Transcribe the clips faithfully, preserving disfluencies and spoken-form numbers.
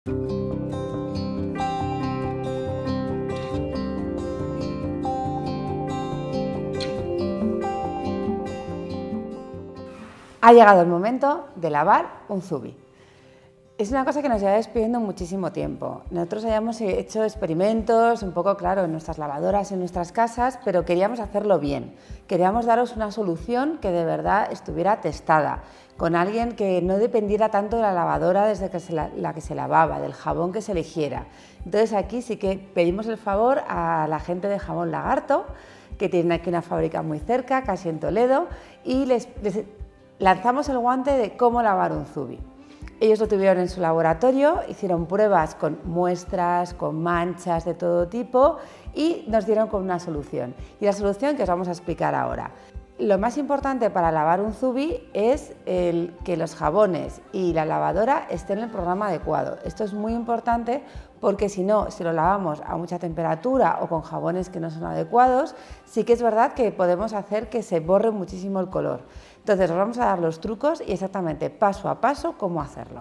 Ha llegado el momento de lavar un zubi. Es una cosa que nos lleva pidiendo muchísimo tiempo. Nosotros hayamos hecho experimentos, un poco claro, en nuestras lavadoras, en nuestras casas, pero queríamos hacerlo bien. Queríamos daros una solución que de verdad estuviera testada, con alguien que no dependiera tanto de la lavadora desde que se la, la que se lavaba, del jabón que se eligiera. Entonces aquí sí que pedimos el favor a la gente de Jabón Lagarto, que tienen aquí una fábrica muy cerca, casi en Toledo, y les, les lanzamos el guante de cómo lavar un zubi. Ellos lo tuvieron en su laboratorio, hicieron pruebas con muestras, con manchas de todo tipo y nos dieron con una solución. Y la solución que os vamos a explicar ahora. Lo más importante para lavar un zubi es el que los jabones y la lavadora estén en el programa adecuado. Esto es muy importante porque si no, si lo lavamos a mucha temperatura o con jabones que no son adecuados, sí que es verdad que podemos hacer que se borre muchísimo el color. Entonces os vamos a dar los trucos y exactamente paso a paso cómo hacerlo.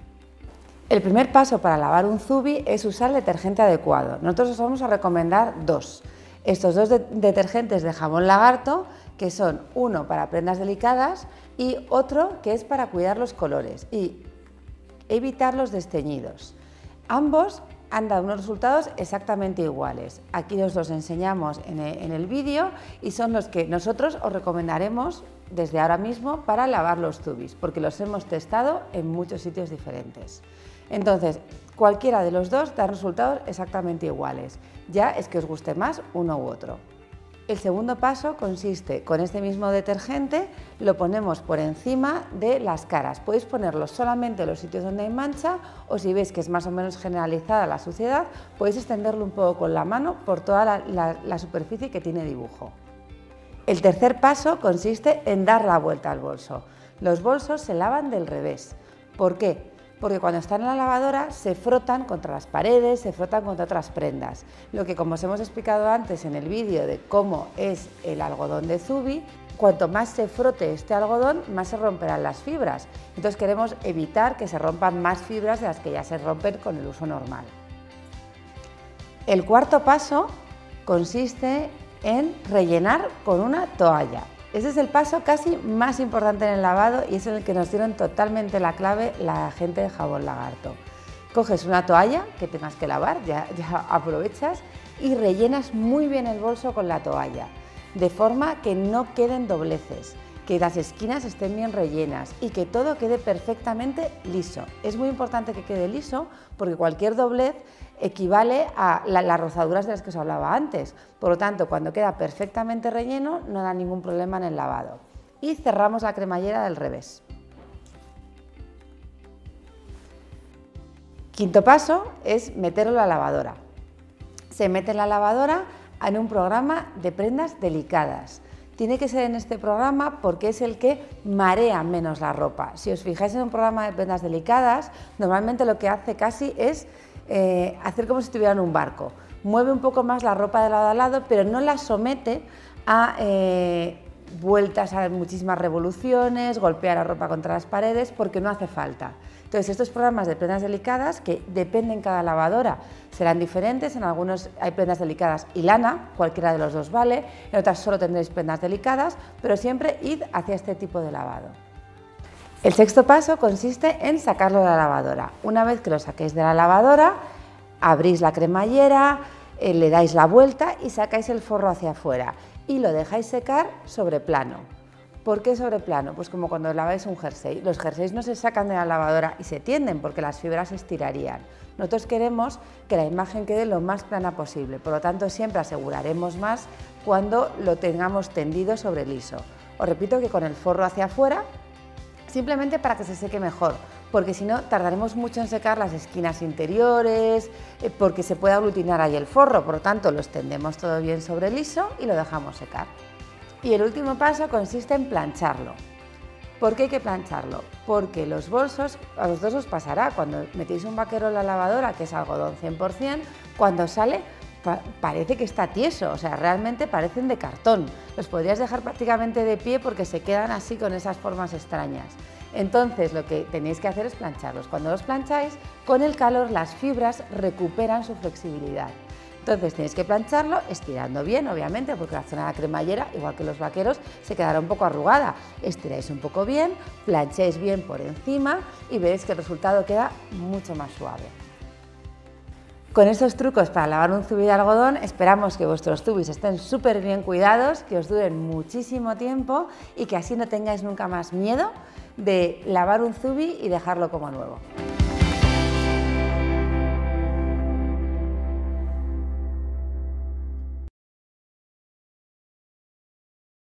El primer paso para lavar un zubi es usar el detergente adecuado. Nosotros os vamos a recomendar dos. Estos dos de detergentes de Jabón Lagarto, que son uno para prendas delicadas y otro que es para cuidar los colores y evitar los desteñidos. Ambos han dado unos resultados exactamente iguales. Aquí os los enseñamos en el, en el vídeo y son los que nosotros os recomendaremos desde ahora mismo para lavar los zubis, porque los hemos testado en muchos sitios diferentes. Entonces, cualquiera de los dos da resultados exactamente iguales, ya es que os guste más uno u otro. El segundo paso consiste, con este mismo detergente, lo ponemos por encima de las caras. Podéis ponerlo solamente en los sitios donde hay mancha o si veis que es más o menos generalizada la suciedad, podéis extenderlo un poco con la mano por toda la, la, la superficie que tiene dibujo. El tercer paso consiste en dar la vuelta al bolso. Los bolsos se lavan del revés. ¿Por qué? Porque cuando están en la lavadora se frotan contra las paredes, se frotan contra otras prendas. Lo que, como os hemos explicado antes en el vídeo de cómo es el algodón de zubi, cuanto más se frote este algodón, más se romperán las fibras. Entonces queremos evitar que se rompan más fibras de las que ya se rompen con el uso normal. El cuarto paso consiste en rellenar con una toalla. Ese es el paso casi más importante en el lavado y es en el que nos dieron totalmente la clave la gente de Jabón Lagarto. Coges una toalla que tengas que lavar, ya, ya aprovechas y rellenas muy bien el bolso con la toalla, de forma que no queden dobleces, que las esquinas estén bien rellenas y que todo quede perfectamente liso. Es muy importante que quede liso porque cualquier doblez equivale a la, las rozaduras de las que os hablaba antes. Por lo tanto, cuando queda perfectamente relleno, no da ningún problema en el lavado. Y cerramos la cremallera del revés. Quinto paso es meterlo en la lavadora. Se mete en la lavadora en un programa de prendas delicadas. Tiene que ser en este programa porque es el que marea menos la ropa. Si os fijáis en un programa de prendas delicadas, normalmente lo que hace casi es eh, hacer como si estuviera en un barco. Mueve un poco más la ropa de lado a lado, pero no la somete a eh, vueltas, a muchísimas revoluciones, golpea la ropa contra las paredes, porque no hace falta. Entonces, estos programas de prendas delicadas, que dependen cada lavadora, serán diferentes. En algunos hay prendas delicadas y lana, cualquiera de los dos vale, en otras solo tendréis prendas delicadas, pero siempre id hacia este tipo de lavado. El sexto paso consiste en sacarlo de la lavadora. Una vez que lo saquéis de la lavadora, abrís la cremallera, eh, le dais la vuelta y sacáis el forro hacia afuera y lo dejáis secar sobre plano. ¿Por qué sobre plano? Pues como cuando laváis un jersey. Los jerseys no se sacan de la lavadora y se tienden porque las fibras se estirarían. Nosotros queremos que la imagen quede lo más plana posible, por lo tanto siempre aseguraremos más cuando lo tengamos tendido sobre liso. Os repito que con el forro hacia afuera, simplemente para que se seque mejor, porque si no tardaremos mucho en secar las esquinas interiores, eh, porque se puede aglutinar ahí el forro, por lo tanto lo extendemos todo bien sobre liso y lo dejamos secar. Y el último paso consiste en plancharlo. ¿Por qué hay que plancharlo? Porque los bolsos, a vosotros os pasará, cuando metéis un vaquero en la lavadora, que es algodón cien por cien, cuando sale pa parece que está tieso, o sea, realmente parecen de cartón. Los podrías dejar prácticamente de pie porque se quedan así con esas formas extrañas. Entonces lo que tenéis que hacer es plancharlos. Cuando los plancháis, con el calor las fibras recuperan su flexibilidad. Entonces tenéis que plancharlo estirando bien, obviamente, porque la zona de la cremallera, igual que los vaqueros, se quedará un poco arrugada. Estiráis un poco bien, planchéis bien por encima y veréis que el resultado queda mucho más suave. Con estos trucos para lavar un zubi de algodón, esperamos que vuestros zubis estén súper bien cuidados, que os duren muchísimo tiempo y que así no tengáis nunca más miedo de lavar un zubi y dejarlo como nuevo.